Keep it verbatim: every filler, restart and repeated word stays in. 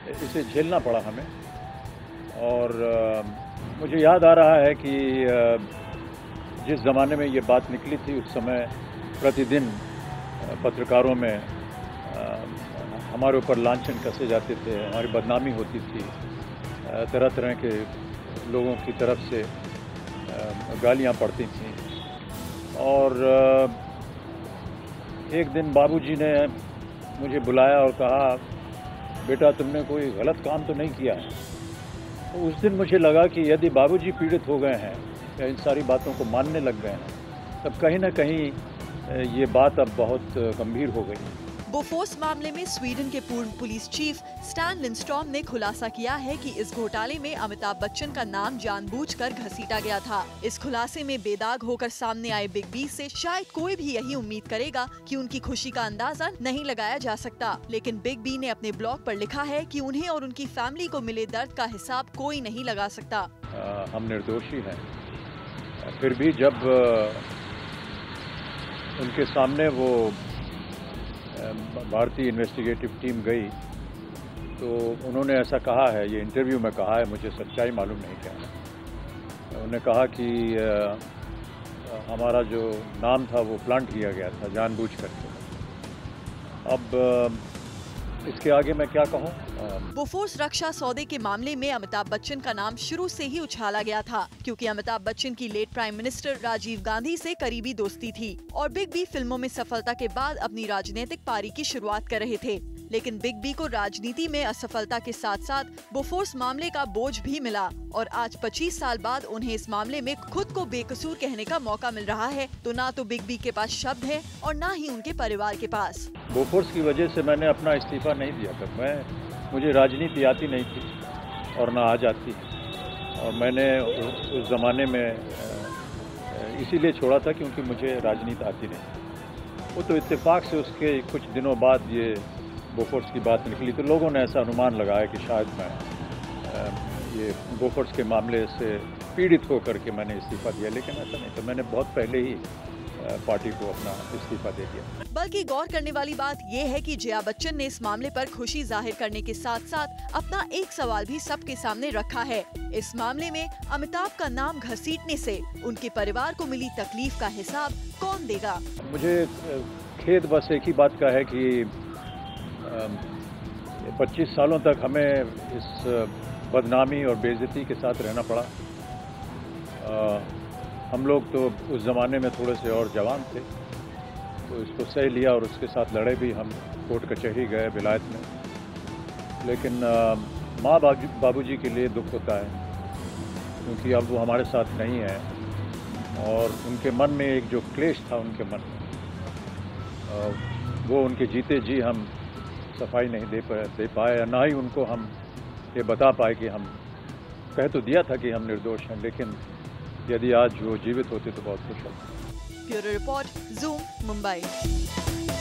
इसे झेलना पड़ा हमें। और आ, मुझे याद आ रहा है कि आ, जिस ज़माने में ये बात निकली थी उस समय प्रतिदिन पत्रकारों में आ, हमारे ऊपर लांछन कसे जाते थे, हमारी बदनामी होती थी, तरह तरह के लोगों की तरफ से गालियां पड़ती थीं। और एक दिन बाबूजी ने मुझे बुलाया और कहा, बेटा तुमने कोई गलत काम तो नहीं किया है। तो उस दिन मुझे लगा कि यदि बाबूजी पीड़ित हो गए हैं या इन सारी बातों को मानने लग गए हैं, तब कहीं ना कहीं ये बात अब बहुत गंभीर हो गई। बोफोर्स मामले में स्वीडन के पूर्व पुलिस चीफ स्टैन लिंडस्ट्रॉम ने खुलासा किया है कि इस घोटाले में अमिताभ बच्चन का नाम जानबूझकर घसीटा गया था। इस खुलासे में बेदाग होकर सामने आए बिग बी से शायद कोई भी यही उम्मीद करेगा कि उनकी खुशी का अंदाजा नहीं लगाया जा सकता, लेकिन बिग बी ने अपने ब्लॉग पर लिखा है कि उन्हें और उनकी फैमिली को मिले दर्द का हिसाब कोई नहीं लगा सकता। आ, हम निर्दोषी हैं, फिर भी जब उनके सामने वो भारतीय इन्वेस्टिगेटिव टीम गई तो उन्होंने ऐसा कहा है, ये इंटरव्यू में कहा है, मुझे सच्चाई मालूम नहीं क्या है। उन्होंने कहा कि आ, हमारा जो नाम था वो प्लांट किया गया था जानबूझ करके। अब आ, इसके आगे मैं क्या कहूँ। बोफोर्स रक्षा सौदे के मामले में अमिताभ बच्चन का नाम शुरू से ही उछाला गया था, क्योंकि अमिताभ बच्चन की late prime minister Rajiv Gandhi से करीबी दोस्ती थी और बिग बी फिल्मों में सफलता के बाद अपनी राजनीतिक पारी की शुरुआत कर रहे थे। लेकिन बिग बी को राजनीति में असफलता के साथ साथ बोफोर्स मामले का बोझ भी मिला और आज पच्चीस साल बाद उन्हें इस मामले में खुद को बेकसूर कहने का मौका मिल रहा है। तो ना तो बिग बी के पास शब्द है और ना ही उनके परिवार के पास। बोफोर्स की वजह से मैंने अपना इस्तीफा नहीं दिया था। मैं मुझे राजनीति आती नहीं थी और ना आ जाती, और मैंने उस ज़माने में इसीलिए छोड़ा था क्योंकि मुझे राजनीति आती नहीं। वो तो इत्तेफाक से उसके कुछ दिनों बाद ये बोफोर्स की बात निकली तो लोगों ने ऐसा अनुमान लगाया कि शायद मैं ये बोफोर्स के मामले से पीड़ित होकर के मैंने इस्तीफा दिया, लेकिन ऐसा नहीं। तो मैंने बहुत पहले ही पार्टी को अपना इस्तीफा दे दिया। बल्कि गौर करने वाली बात ये है कि जया बच्चन ने इस मामले पर खुशी जाहिर करने के साथ साथ अपना एक सवाल भी सबके सामने रखा है। इस मामले में अमिताभ का नाम घसीटने से उनके परिवार को मिली तकलीफ का हिसाब कौन देगा। मुझे खेद बस एक ही बात का है कि पच्चीस सालों तक हमें इस बदनामी और बेइज्जती के साथ रहना पड़ा। आ, हम लोग तो उस ज़माने में थोड़े से और जवान थे, तो इसको सह लिया और उसके साथ लड़े भी। हम कोर्ट कचहरी गए विलायत में, लेकिन माँ बाबूजी के लिए दुख होता है क्योंकि अब वो हमारे साथ नहीं है और उनके मन में एक जो क्लेश था उनके मन में, वो उनके जीते जी हम सफाई नहीं दे पाए दे पाए ना ही उनको हम ये बता पाए कि हम कह तो दिया था कि हम निर्दोष हैं, लेकिन यदि आज वो जीवित होते तो बहुत खुश होते। Bureau report, Zoom, Mumbai.